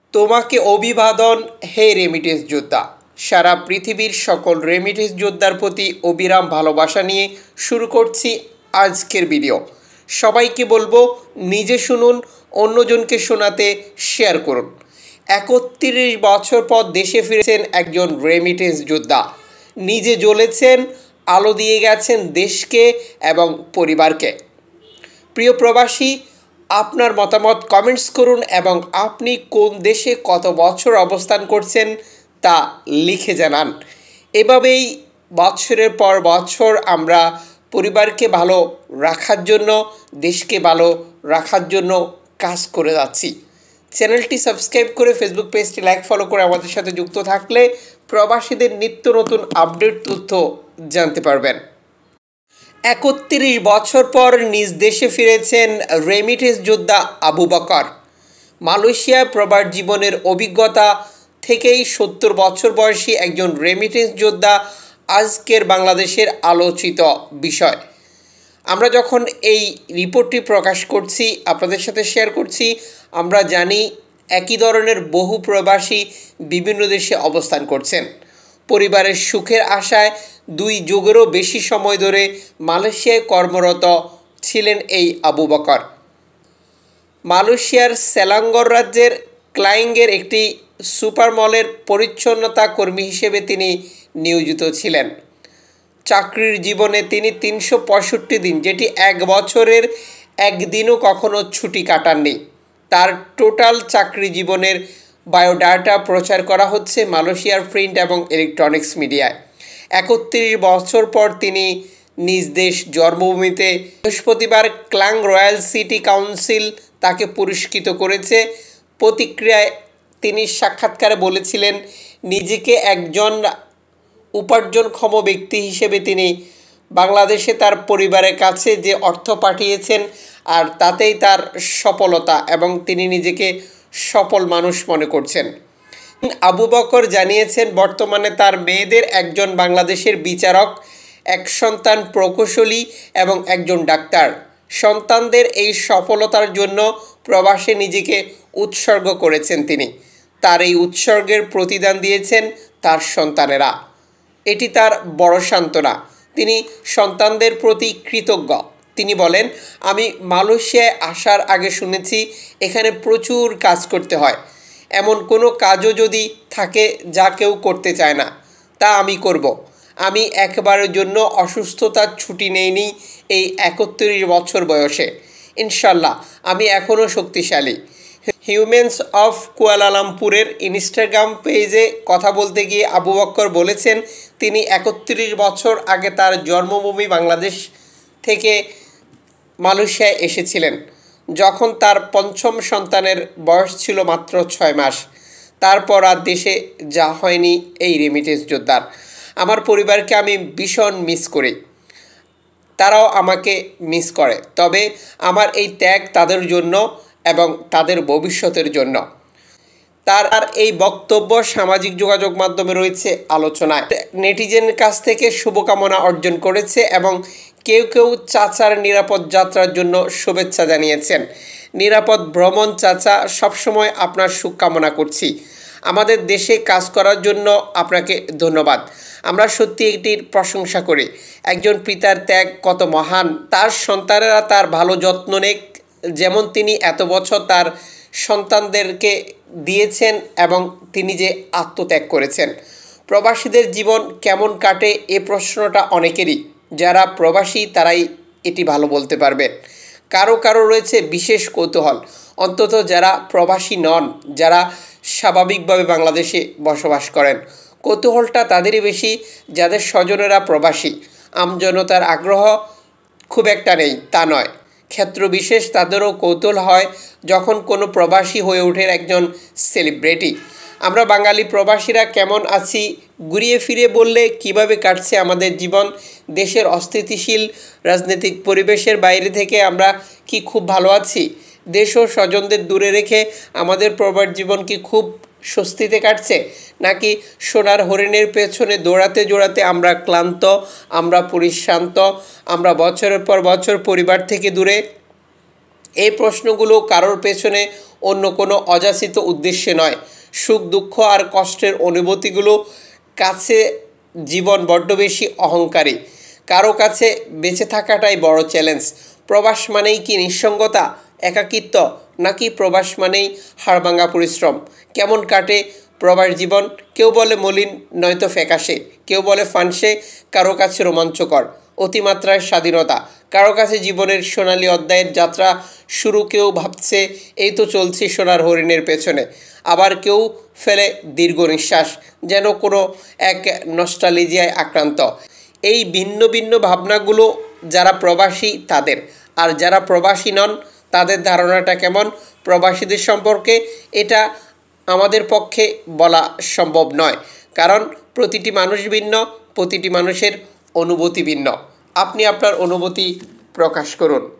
তোমাকে অভিবাদন হে রেমিটেন্স যোদ্ধা। সারা পৃথিবীর সকল রেমিটেন্স যোদ্ধার প্রতি অবিরাম ভালোবাসা নিয়ে শুরু করছি আজকের ভিডিও। সবাইকে বলবো নিজে শুনুন, অন্যজনকে শোনাতে শেয়ার করুন। ৩১ বছর পর দেশে ফিরেছেন একজন রেমিটেন্স যোদ্ধা। নিজে জ্বলেছেন, আলো দিয়ে গেছেন দেশকে এবং পরিবারকে। প্রিয় প্রবাসী, আপনার মতামত কমেন্টস করুন এবং আপনি কোন দেশে কত বছর অবস্থান করছেন তা লিখে জানান। এভাবেই বছরের পর বছর আমরা পরিবারকে ভালো রাখার জন্য, দেশকে ভালো রাখার জন্য কাজ করে যাচ্ছি। চ্যানেলটি সাবস্ক্রাইব করে ফেসবুক পেজটি লাইক ফলো করে আমাদের সাথে যুক্ত থাকলে প্রবাসীদের নিত্য নতুন আপডেট তথ্য জানতে পারবেন। ৩১ বছর পর নিজ দেশে ফিরেছেন রেমিটেন্স যোদ্ধা আবু বকর। মালয়েশিয়ায় প্রবাস জীবনের অভিজ্ঞতা থেকেই ৭০ বছর বয়সী একজন রেমিটেন্স যোদ্ধা আজকের বাংলাদেশের আলোচিত বিষয়। আমরা যখন এই রিপোর্টটি প্রকাশ করছি, আপনাদের সাথে শেয়ার করছি, আমরা জানি একই ধরনের বহু প্রবাসী বিভিন্ন দেশে অবস্থান করছেন। পরিবারের সুখের আশায় ২ যুগেরও বেশি সময় ধরে মালয়েশিয়ায় কর্মরত ছিলেন এই আবু বকর। মালয়েশিয়ার সেলাঙ্গর রাজ্যের ক্লাইংয়ের একটি সুপার মলের পরিচ্ছন্নতা কর্মী হিসেবে তিনি নিয়োজিত ছিলেন। চাকরির জীবনে তিনি ৩৬৫ দিন, যেটি ১ বছরের একদিনও কখনো ছুটি কাটাননি। তার টোটাল চাকরি জীবনের বায়োডাটা প্রচার করা হচ্ছে মালয়েশিয়ার প্রিন্ট এবং ইলেকট্রনিক্স মিডিয়ায়। ৩১ বছর পর তিনি নিজ দেশ জন্মভূমিতে বৃহস্পতিবার ক্লাং রয়্যাল সিটি কাউন্সিল তাকে পুরস্কৃত করেছে। প্রতিক্রিয়ায় তিনি সাক্ষাৎকারে বলেছিলেন, নিজেকে একজন উপার্জনক্ষম ব্যক্তি হিসেবে তিনি বাংলাদেশে তার পরিবারের কাছে যে অর্থ পাঠিয়েছেন, আর তাতেই তার সফলতা এবং তিনি নিজেকে সফল মানুষ মনে করছেন। আবু বকর জানিয়েছেন, বর্তমানে তার মেয়েদের একজন বাংলাদেশের বিচারক, এক সন্তান প্রকৌশলী এবং একজন ডাক্তার। সন্তানদের এই সফলতার জন্য প্রবাসে নিজেকে উৎসর্গ করেছেন তিনি। তার এই উৎসর্গের প্রতিদান দিয়েছেন তার সন্তানেরা। এটি তার বড় সান্ত্বনা। তিনি সন্তানদের প্রতি কৃতজ্ঞ। তিনি বলেন, আমি মালয়েশিয়ায় আসার আগে শুনেছি এখানে প্রচুর কাজ করতে হয়। এমন কোনো কাজও যদি থাকে যা কেউ করতে চায় না, তা আমি করব। আমি একবারের জন্য অসুস্থতার ছুটি নেইনি এই ৩১ বছর বয়সে। ইনশাল্লাহ আমি এখনও শক্তিশালী। হিউম্যানস অফ কুয়ালালামপুরের ইনস্টাগ্রাম পেজে কথা বলতে গিয়ে আবু বকর বলেছেন, তিনি ৩১ বছর আগে তার জন্মভূমি বাংলাদেশ থেকে মালয়েশিয়ায় এসেছিলেন, যখন তার পঞ্চম সন্তানের বয়স ছিল মাত্র ৬ মাস। তারপর আর দেশে যা হয়নি এই রেমিটেন্স যোদ্ধার। আমার পরিবারকে আমি ভীষণ মিস করি, তারাও আমাকে মিস করে। তবে আমার এই ত্যাগ তাদের জন্য এবং তাদের ভবিষ্যতের জন্য। তার এই বক্তব্য সামাজিক যোগাযোগ মাধ্যমে রয়েছে আলোচনায়। নেটিজেনের কাছ থেকে শুভকামনা অর্জন করেছে এবং কেউ কেউ চাচার নিরাপদ যাত্রার জন্য শুভেচ্ছা জানিয়েছেন। নিরাপদ ভ্রমণ চাচা, সবসময় আপনার সুখ কামনা করছি। আমাদের দেশে কাজ করার জন্য আপনাকে ধন্যবাদ। আমরা সত্যি এটির প্রশংসা করি। একজন পিতার ত্যাগ কত মহান। তার সন্তানেরা তার ভালো যত্ন নেক, যেমন তিনি এত বছর তার সন্তানদেরকে দিয়েছেন এবং তিনি যে আত্মত্যাগ করেছেন। প্রবাসীদের জীবন কেমন কাটে এ প্রশ্নটা অনেকেরই। যারা প্রবাসী তারাই এটি ভালো বলতে পারবেন। কারো কারো রয়েছে বিশেষ কৌতূহল, অন্তত যারা প্রবাসী নন, যারা স্বাভাবিকভাবে বাংলাদেশে বসবাস করেন। কৌতূহলটা তাদেরই বেশি যাদের স্বজনেরা প্রবাসী। আমজনতার আগ্রহ খুব একটা নেই তা নয়, ক্ষেত্র বিশেষ তাদেরও কৌতূহল হয় যখন কোনো প্রবাসী হয়ে ওঠেন একজন সেলিব্রিটি। আমরা বাঙালি প্রবাসীরা কেমন আছি ঘুরিয়ে ফিরে বললে কিভাবে কাটছে আমাদের জীবন, দেশের অস্থিতিশীল রাজনৈতিক পরিবেশের বাইরে থেকে আমরা কি খুব ভালো আছি? দেশ ও স্বজনদের দূরে রেখে আমাদের প্রবাস জীবন কি খুব স্বস্তিতে কাটছে, নাকি সোনার হরিণের পেছনে দৌড়াতে দৌড়াতে আমরা ক্লান্ত, আমরা পরিশ্রান্ত, আমরা বছরের পর বছর পরিবার থেকে দূরে? এই প্রশ্নগুলো কারোর পেছনে অন্য কোনো অযাচিত উদ্দেশ্যে নয়। সুখ, দুঃখ আর কষ্টের অনুভূতিগুলো কাছে জীবন বড্ড বেশি অহংকারী, কারো কাছে বেঁচে থাকাটাই বড় চ্যালেঞ্জ। প্রবাস মানেই কি নিঃসঙ্গতা, একাকিত্ব, নাকি প্রবাস মানেই হাড়ভাঙা পরিশ্রম? কেমন কাটে প্রবাস জীবন? কেউ বলে মলিন, নয়তো ফ্যাকাশে, কেউ বলে ফানসে, কারো কাছে রোমাঞ্চকর, অতিমাত্রায় স্বাধীনতা, কারো কাছে জীবনের সোনালি অধ্যায়ের যাত্রা শুরু। কেউ ভাবছে এই তো চলছে সোনার হরিণের পেছনে, আবার কেউ ফেলে দীর্ঘ নিঃশ্বাস, যেন কোনো এক নস্টালজিয়ায় আক্রান্ত। এই ভিন্ন ভিন্ন ভাবনাগুলো যারা প্রবাসী তাদের, আর যারা প্রবাসী নন তাদের ধারণাটা কেমন প্রবাসীদের সম্পর্কে, এটা আমাদের পক্ষে বলা সম্ভব নয়, কারণ প্রতিটি মানুষ ভিন্ন, প্রতিটি মানুষের অনুভূতি ভিন্ন। আপনি আপনার অনুভূতি প্রকাশ করুন।